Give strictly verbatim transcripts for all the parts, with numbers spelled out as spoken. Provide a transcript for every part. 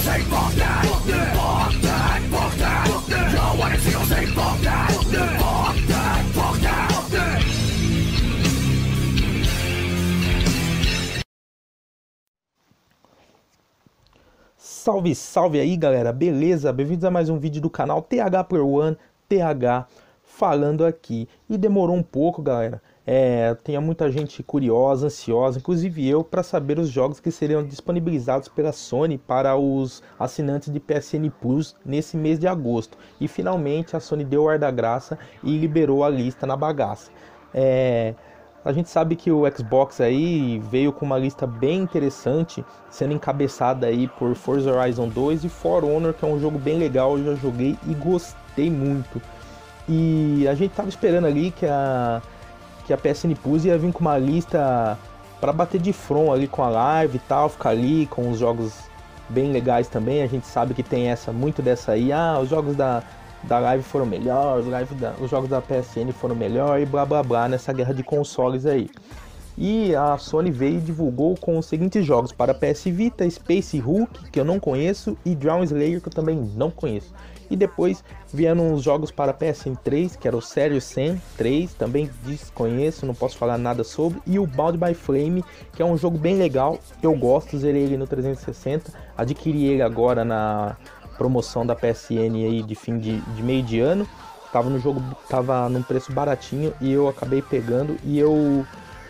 say fuck that, fuck that, fuck that, fuck that. Yo, wanna see you say fuck that, fuck that, fuck that, fuck that, fuck that. Salve, salve aí galera, beleza? Bem-vindos a mais um vídeo do canal T H Player One, T H falando aqui. E demorou um pouco, galera, é, tinha muita gente curiosa, ansiosa, inclusive eu, para saber os jogos que seriam disponibilizados pela Sony para os assinantes de P S N Plus nesse mês de agosto. E finalmente a Sony deu o ar da graça e liberou a lista na bagaça. É... A gente sabe que o Xbox aí veio com uma lista bem interessante, sendo encabeçada aí por Forza Horizon dois e For Honor, que é um jogo bem legal, eu já joguei e gostei muito. E a gente tava esperando ali que a, que a P S N Plus ia vir com uma lista para bater de front ali com a live e tal, ficar ali com os jogos bem legais também. A gente sabe que tem essa, muito dessa aí, ah, os jogos da... da live foram melhores, live da, os jogos da P S N foram melhores e blá blá blá nessa guerra de consoles aí. E a Sony veio e divulgou com os seguintes jogos para P S Vita: Space Hulk, que eu não conheço, e Drown Slayer, que eu também não conheço. E depois vieram os jogos para P S N três, que era o Serious Sam três, também desconheço, não posso falar nada sobre. E o Bound by Flame, que é um jogo bem legal, eu gosto, zerei ele no trezentos e sessenta, adquiri ele agora na promoção da P S N aí de fim de, de meio de ano. Tava no jogo, tava num preço baratinho e eu acabei pegando e eu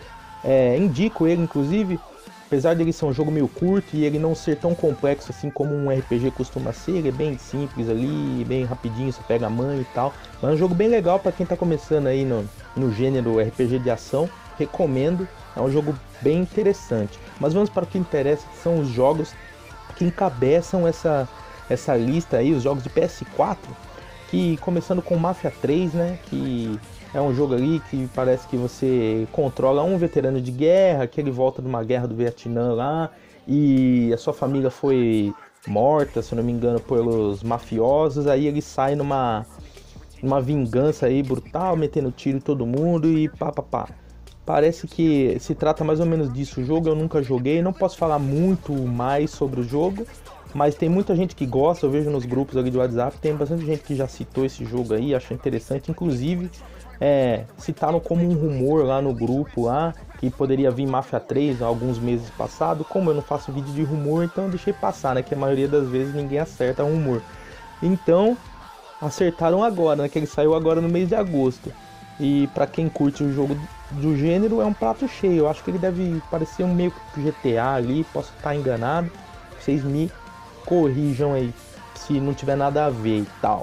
é, indico ele, inclusive, apesar dele ser um jogo meio curto e ele não ser tão complexo assim como um R P G costuma ser. Ele é bem simples ali, bem rapidinho, você pega a mãe e tal, mas é um jogo bem legal para quem tá começando aí no, no gênero R P G de ação, recomendo, é um jogo bem interessante. Mas vamos para o que interessa, que são os jogos que encabeçam essa essa lista aí, os jogos de P S quatro, que começando com Mafia três, né, que é um jogo ali que parece que você controla um veterano de guerra, que ele volta de uma guerra do Vietnã lá, e a sua família foi morta, se não me engano, pelos mafiosos, aí ele sai numa, numa vingança aí brutal, metendo tiro em todo mundo e pá, pá, pá. Parece que se trata mais ou menos disso o jogo, eu nunca joguei, não posso falar muito mais sobre o jogo, mas tem muita gente que gosta, eu vejo nos grupos ali do WhatsApp, tem bastante gente que já citou esse jogo aí, achou interessante, inclusive é, citaram como um rumor lá no grupo lá, que poderia vir Mafia três há alguns meses passados. Como eu não faço vídeo de rumor, então eu deixei passar, né, que a maioria das vezes ninguém acerta rumor. Então, acertaram agora, né, que ele saiu agora no mês de agosto. E pra quem curte o jogo do gênero, é um prato cheio, eu acho que ele deve parecer um meio que G T A ali, posso estar enganado, vocês me corrijam aí se não tiver nada a ver e tal.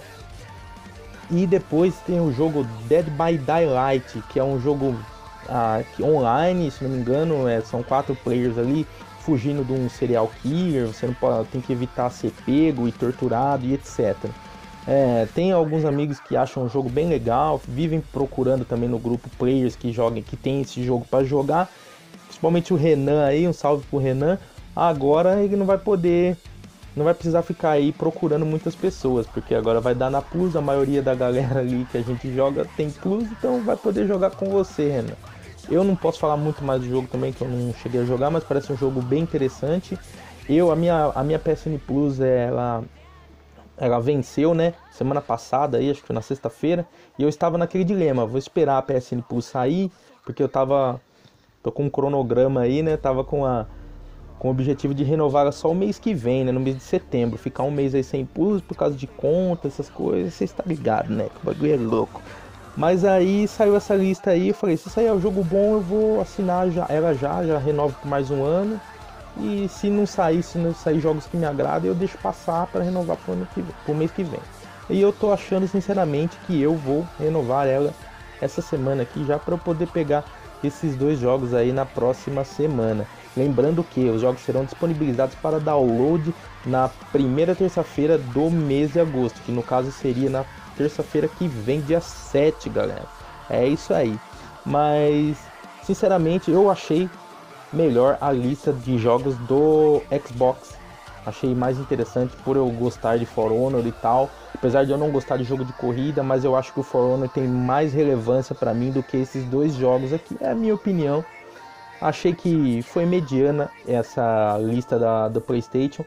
E depois tem o jogo Dead by Daylight, que é um jogo ah, que online, se não me engano, é, são quatro players ali fugindo de um serial killer, você não pode, tem que evitar ser pego e torturado e etcétera. É, tem alguns amigos que acham o jogo bem legal, vivem procurando também no grupo players que joguem, que tem esse jogo para jogar, principalmente o Renan aí, um salve pro Renan. Agora ele não vai poder Não vai precisar ficar aí procurando muitas pessoas, porque agora vai dar na Plus, a maioria da galera ali que a gente joga tem Plus, então vai poder jogar com você, Renan. Eu não posso falar muito mais do jogo também, que eu não cheguei a jogar, mas parece um jogo bem interessante. Eu, a minha, a minha P S N Plus, ela, ela venceu, né, semana passada, aí, acho que foi na sexta-feira, e eu estava naquele dilema, vou esperar a P S N Plus sair, porque eu tava, tô com um cronograma aí, né, tava com a... com o objetivo de renovar só o mês que vem, né, no mês de setembro, ficar um mês aí sem Plus por causa de conta, essas coisas, você está ligado, né, que o bagulho é louco. Mas aí saiu essa lista aí, eu falei, se sair um jogo bom eu vou assinar já, ela já, já renovo por mais um ano, e se não sair, se não sair jogos que me agradam, eu deixo passar para renovar pro, ano que vem, pro mês que vem. E eu tô achando sinceramente que eu vou renovar ela essa semana aqui, já para eu poder pegar esses dois jogos aí na próxima semana. Lembrando que os jogos serão disponibilizados para download na primeira terça-feira do mês de agosto, que no caso seria na terça-feira que vem, dia sete, galera. É isso aí. Mas, sinceramente, eu achei melhor a lista de jogos do Xbox. Achei mais interessante por eu gostar de For Honor e tal. Apesar de eu não gostar de jogo de corrida, mas eu acho que o For Honor tem mais relevância para mim do que esses dois jogos aqui. É a minha opinião. Achei que foi mediana essa lista da, do PlayStation,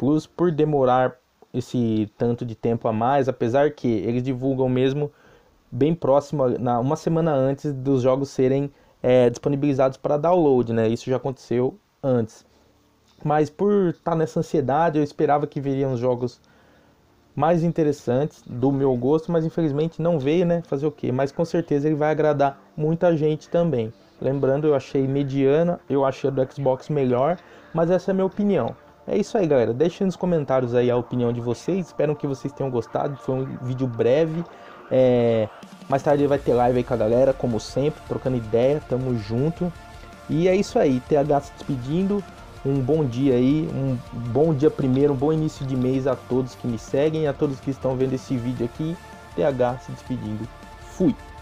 Plus por demorar esse tanto de tempo a mais, apesar que eles divulgam mesmo bem próximo, na, uma semana antes dos jogos serem é, disponibilizados para download, né? Isso já aconteceu antes. Mas por estar nessa ansiedade, eu esperava que viriam jogos mais interessantes do meu gosto, mas infelizmente não veio, né? Fazer o quê? Mas com certeza ele vai agradar muita gente também. Lembrando, eu achei mediana, eu achei a do Xbox melhor, mas essa é a minha opinião. É isso aí, galera. Deixem nos comentários aí a opinião de vocês. Espero que vocês tenham gostado. Foi um vídeo breve. É... Mais tarde vai ter live aí com a galera, como sempre, trocando ideia. Tamo junto. E é isso aí. T H se despedindo. Um bom dia aí. Um bom dia primeiro. Um bom início de mês a todos que me seguem. A todos que estão vendo esse vídeo aqui. T H se despedindo. Fui.